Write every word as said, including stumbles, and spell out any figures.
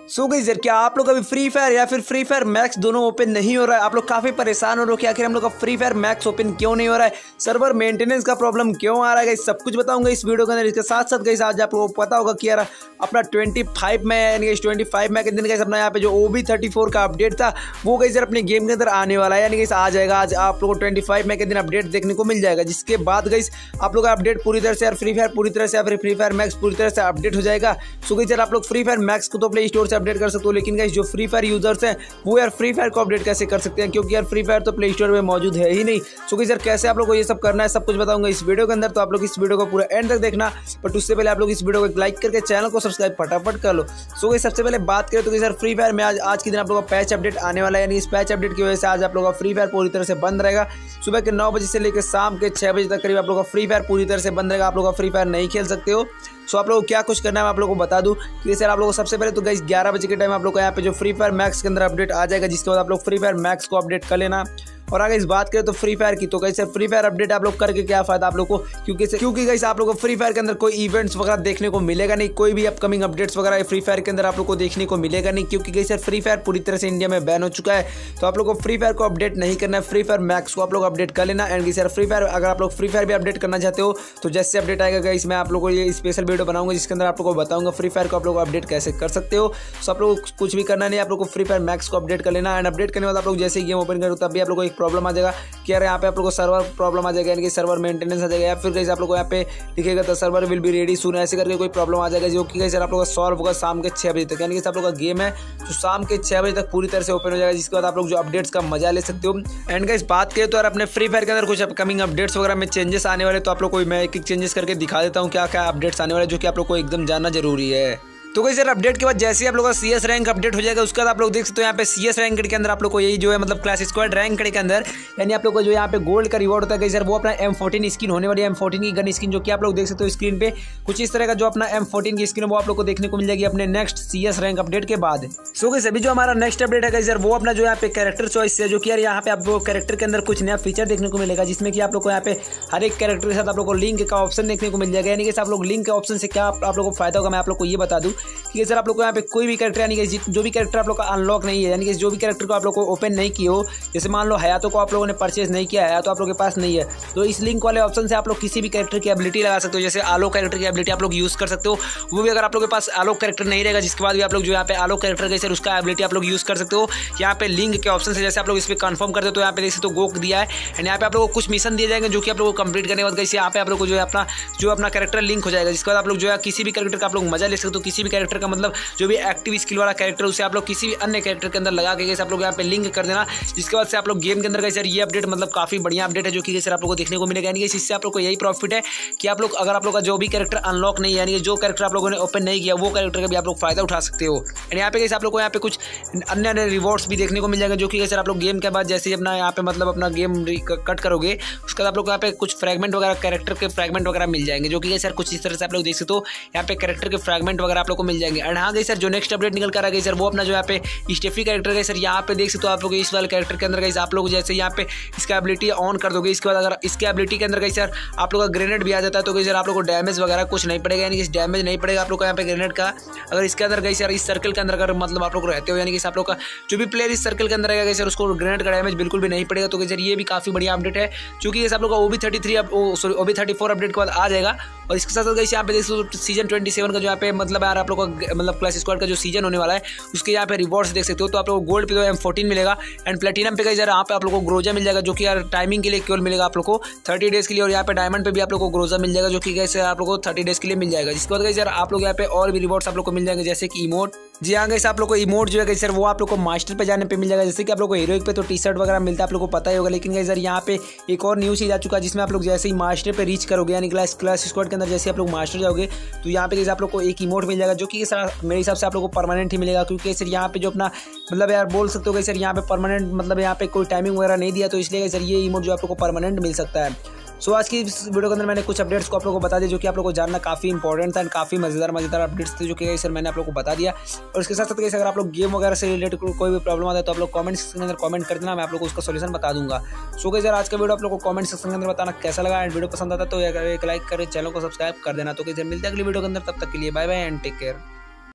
So guys यार, क्या आप लोग अभी फ्री फायर या फिर फ्री फायर मैक्स दोनों ओपन नहीं हो रहा है? आप लोग काफी परेशान हो रहे हो कि आखिर हम लोग का फ्री फायर मैक्स ओपन क्यों नहीं हो रहा है, सर्वर मेंटेनेंस का प्रॉब्लम क्यों आ रहा है। गाइस सब कुछ बताऊंगा इस वीडियो के अंदर। इसके साथ साथ गाइस आज आप लोगों को पता होगा कि यार अपना पच्चीस में यानी कि पच्चीस में के दिन गाइस अपना यहाँ पे जो ओ बी थर्टी फोर का अपडेट था वो गाइस यार अपने गेम के अंदर आने वाला है, यानी गाइस आ जाएगा। आज आप लोगों को पच्चीस में के दिन अपडेट देखने को मिल जाएगा, जिसके बाद गाइस आप लोग का अपडेट पूरी तरह से यार फ्री फायर पूरी तरह से या फिर फ्री फायर मैक्स पूरी तरह से अपडेट हो जाएगा। सो गाइस यार आप लोग फ्री फायर मैक्स को तो प्ले स्टोर से अपडेट कर सकते हो, लेकिन गाइस जो फ्री फायर यूजर्स हैं वो यार फ्री फायर को अपडेट कैसे कर सकते हैं, क्योंकि यार फ्री फायर तो प्ले स्टोर में मौजूद है ही नहीं। सो गाइस यार कैसे आप लोग को ये सब करना है सब कुछ बताऊंगा इस वीडियो के अंदर, तो आप लोग इस वीडियो को पूरा एंड तक देखना। बट उससे पहले आप लोग इस वीडियो को लाइक करके चैनल को सब्सक्राइब फटाफट कर लो। सो गाइस सबसे पहले बात करें तो गाइस यार फ्री फायर में आज आज के दिन आप लोगों का पैच अपडेट आने वाला है, यानी इस पैच अपडेट की वजह से आज आप लोगों का फ्री फायर पूरी तरह से बंद रहेगा। सुबह के नौ बजे से लेकर शाम के छह बजे तक करीब आप लोगों का फ्री फायर पूरी तरह से बंद रहेगा। आप लोग का फ्री फायर नहीं खेल सकते हो। सो आप लोगों को क्या कुछ करना है मैं आप लोगों को बता दूं कि सर आप लोगों को सबसे पहले तो गाइस ग्यारह बजे के टाइम आप लोग को यहाँ पे जो फ्री फायर मैक्स के अंदर अपडेट आ जाएगा, जिसके बाद आप लोग फ्री फायर मैक्स को अपडेट कर लेना। और अगर इस बात करें तो फ्री फायर की, तो गाइस फ्री फायर अपडेट आप लोग करके क्या फायदा आप लोग को, क्योंकि क्योंकि गाइस आप लोग को फ्री फायर के अंदर कोई इवेंट्स वगैरह देखने को मिलेगा नहीं, कोई भी अपकमिंग अपडेट्स वगैरह फ्री फायर के अंदर आप लोग को देखने को मिलेगा नहीं, क्योंकि गाइस फ्री फायर पूरी तरह से इंडिया में बैन हो चुका है। तो आप लोग को फ्री फायर को अपडेट नहीं करना है, फ्री फायर मैक्स को आप लोग अपडेट कर लेना। एंड गाइस फ्री फायर अगर आप लोग फ्री फायर भी अपडेट करना चाहते हो तो जैसे अपडेट आएगा गाइस मैं आप लोग को ये स्पेशल वीडियो बनाऊंगा, जिसके अंदर आप लोग को बताऊंगा फ्री फायर को आप लोग अपडेट कैसे कर सकते हो। सो आप लोग कुछ भी करना नहीं, आप लोग को फ्री फायर मैक्स को अपडेट कर लेना। एंड अपडेट करने के बाद आप लोग जैसे ही गेम ओपन करो तब भी आप लोग को एक प्रॉब्लम आ जाएगा कि यार यहाँ पे आप लोग को सर्वर प्रॉब्लम आ जाएगा, यानी कि सर्वर मेंटेनेंस आ जाएगा, या फिर गाइस आप लोग को यहाँ पे लिखेगा तो server will be ready soon, ऐसे करके कोई प्रॉब्लम आ जाएगा, जो कि गाइस आप लोग का सॉल्व होगा शाम के छह बजे तक। यानी कि आप लोग का गेम है जो शाम के छह बजे तक पूरी तरह से ओपन हो जाएगा, जिसके बाद आप लोग जो अपडेट्स का मजा ले सकते हो। एंड गाइस बात करें तो यार अपने फ्री फायर के अंदर कुछ अपकमिंग अपडेट्स वगैरह में चेंजेस आने वाले, तो आप लोग को मैं एक एक चेंजेस करके दिखा देता हूँ क्या क्या अपडेट्स आने वाले, जो कि आप लोग को एकदम जानना जरूरी है। तो गाइस यार अपडेट के बाद जैसे ही आप लोग का सीएस रैंक अपडेट हो जाएगा, उसके बाद आप लोग देख सकते हो यहाँ पे सीएस रैंक के अंदर आप लोग को यही जो है मतलब क्लास स्क्वाड रैंक के अंदर यानी आप लोग को जो यहाँ पे गोल्ड का रिवॉर्ड होता है गाइस यार वो अपना एम फोर्टीन स्किन होने वाली है, एम फोर्टीन की गन स्किन, जो कि आप लोग देख सकते हो स्क्रीन पे कुछ इस तरह का जो अपना एम फोर्टीन की स्किन है वो आप लोग को देखने को मिल जाएगी अपने नेक्स्ट सीएस रैंक अपडेट के बाद। सो गाइस अभी जो हमारा नेक्स्ट अपडेट है गाइस यार वो अपना जो यहाँ पे कैरेक्टर चॉइस है, जो कि यार यहाँ पे आपको कैरेक्टर के अंदर कुछ नया फीचर देखने को मिलेगा, जिसमें कि आप लोग को यहाँ पे हर एक कैरेक्टर के साथ आप लोग को लिंक का ऑप्शन देखने को मिल जाएगा। यानी कि आप लोग लिंक के ऑप्शन से क्या आप लोग को फायदा होगा मैं आप लोग को ये बता दूं कि सर आप लोग यहाँ पे कोई भी कैरेक्टर यानी कि जो भी कैरेक्टर आप लोग का अनलॉक नहीं है, यानी कि जो भी कैरेक्टर को आप लोग को ओपन नहीं किए हो, जैसे मान लो हयातो को आप लोगों ने परचेज नहीं किया है तो आप लोग के पास नहीं है, तो इस लिंक वाले ऑप्शन से आप लोग किसी भी कैरेक्टर की एबिलिटी लगा सकते हो। जैसे आलोक कैरेक्टर की एबिलिटी आप लोग यूज कर सकते हो, वो भी अगर आप लोग के पास आलोक कैरेक्टर नहीं रहेगा, जिसके बाद भी आप लोग जो यहाँ पे आलोक कैरेक्टर जैसे उसका एबिलिटी आप लोग यूज कर सकते हो। यहाँ पे लिंक के ऑप्शन से जैसे आप लोग इस पर कन्फर्म करते हो तो यहाँ पे जैसे तो गोक दिया है, एंड यहाँ पे आप लोग को कुछ मिशन दिए जाएंगे जो कि आप लोग को कंप्लीट करने के बाद गाइस यहाँ पे आप लोग को जो है अपना जो अपना कैरेक्टर लिंक हो जाएगा, जिसके बाद आप लोग जो है किसी भी कैरेक्टर का आप लोग मजा ले सकते हो। किसी भी कैरेक्टर का मतलब जो भी एक्टिव स्किल वाला कैरेक्टर उसे आप लोग किसी भी अन्य कैरेक्टर के अंदर लगा के गाइस आप लोग यहाँ पे लिंक कर देना, जिसके बाद से आप लोग गेम के अंदर गाइस यार ये अपडेट मतलब काफी बढ़िया अपडेट है, जो कि गाइस आप लोगों को देखने को मिलेगा। यानी कि इससे आप लोग को यही प्रॉफिट है कि आप लोग अगर आप लोग का जो भी कैरेक्टर अनलॉक नहीं है, यानी कि जो कैरेक्टर आप लोगों ने ओपन नहीं किया वो कैरेक्टर का भी आप लोग फायदा उठा सकते हो। एंड यहाँ पे गाइस आप लोग को यहाँ पे कुछ अन्य अन्य रिवॉर्ड्स भी देखने को मिल जाएगा, जो कि गाइस आप लोग गेम के बाद जैसे ही अपना यहाँ पे मतलब अपना गेम कट करोगे उसके बाद आप लोग को यहाँ पे कुछ फ्रेगमेंट वगैरह कैरेक्टर के फ्रेगमेंट वगैरह मिल जाएंगे, जो कि गाइस यार कुछ इस तरह से आप लोग देख सकते हो यहाँ पे कैरेक्टर के फ्रेगमेंट वगैरह आप लोग को मिल जाएंगे। एंड हाँ गाइस सर जो नेक्स्ट अपडेट निकल कर आ गई सर वो अपना जो यहाँ पे स्टेफी कैरेक्टर है सर, यहाँ पे देख सकते हो आप लोग इस वाले कैरेक्टर के अंदर गाइस आप लोग जैसे यहाँ पे इसका एबिलिटी ऑन कर दोगे, इसके बाद अगर इसके एबिलिटी के अंदर गाइस यार आप लोग का ग्रेनेड भी आ जाता है तो गाइस यार आप लोग को डैमेज वगैरह कुछ नहीं पड़ेगा, यानी कि डैमेज नहीं पड़ेगा आप लोग को यहाँ पे ग्रेनेड का। अगर इसके अंदर गाइस यार इस सर्कल के अंदर अगर मतलब आप लोग रहते हो, यानी कि आप लोग का जो भी प्लेयर इस सर्कल के अंदर रहेगा गाइस यार उसको ग्रेनेड का डैमेज बिल्कुल भी नहीं पड़ेगा। तो गाइस यार ये भी काफी बढ़िया अपडेट है, क्योंकि आप लोग का O B thirty three sorry O B thirty four update के बाद आ जाएगा। और इसके साथ साथ गाइस यहाँ पे देख सकते हो सीजन ट्वेंटी सेवन का जो यहाँ पे मतलब यार आप लोग का मतलब क्लास स्क्वाड का जो सीजन होने वाला है उसके यहाँ पे रिवॉर्ड्स देख सकते हो। तो आप लोग को गोल्ड पे तो एम फोर्टीन मिलेगा, एंड प्लेटिनम पे गाइस यार यहाँ पे आप लोग को ग्रोजा मिल जाएगा, जो कि यार टाइमिंग के लिए केवल मिलेगा आप लोग को थर्टी डेज के लिए। और यहाँ पे डायमंड पे भी आप लोग को ग्रोजा मिल जाएगा, जो कि गाइस आप लोग को थर्टी डेज के लिए मिल जाएगा। जिसके बाद गाइस यार आप लोग यहाँ पे और भी रिवॉर्ड्स आप लोग को मिल जाएंगे, जैसे कि इमोट। जी हाँ गाइस आप लोग को इमोट जो है गाइस यार वो आप लोग को मास्टर पे जाने पे मिल जाएगा, जैसे कि आप लोग को हीरोइक पे तो टी शर्ट वगैरह मिलता है आप लोग को पता ही होगा। लेकिन गाइस यार यहाँ पे एक और न्यूज़ चीज आ चुका है, जिसमें आप लोग जैसे ही मास्टर पे रीच करोगे, यानी क्लास क्लास स्क्वाड के अंदर जैसे आप लोग मास्टर जाओगे तो यहाँ पे गाइस आप लोग को एक इमोट मिल जाएगा, जो कि मेरे हिसाब से आप लोग को परमानेंट ही मिलेगा, क्योंकि सर यहाँ पे जो अपना मतलब यार बोल सकते हो गाइस यार यहाँ पे परमानेंट मतलब यहाँ पे कोई टाइमिंग वगैरह नहीं दिया, तो इसलिए सर ये इमोट जो आप लोग को परमानेंट मिल सकता है। सो आज की इस वीडियो के अंदर मैंने कुछ अपडेट्स को आप लोगों को बता दिया, जो कि आप लोगों को जानना काफी इंपॉर्टेंट था, एंड काफी मजेदार मजेदार अपडेट्स थे, जो कि सर मैंने आप लोगों को बता दिया। और इसके साथ साथ अगर आप लोग गेम वगैरह से रिलेटेड कोई भी प्रॉब्लम आता है तो आप लोग कमेंट सेक्शन के अंदर कमेंट कर देना, मैं आप लोग को उसका सोल्यूशन बता दूंगा। सो गाइस यार आज का वीडियो आप लोग को कमेंट सेक्शन के अंदर बताना कैसा लगा, एंड वीडियो पसंद आता तो एक लाइक करें, चैनल को सब्सक्राइब कर देना। तो गाइस मिलते हैं अगली वीडियो के अंदर, तब तक के लिए bye bye and take care.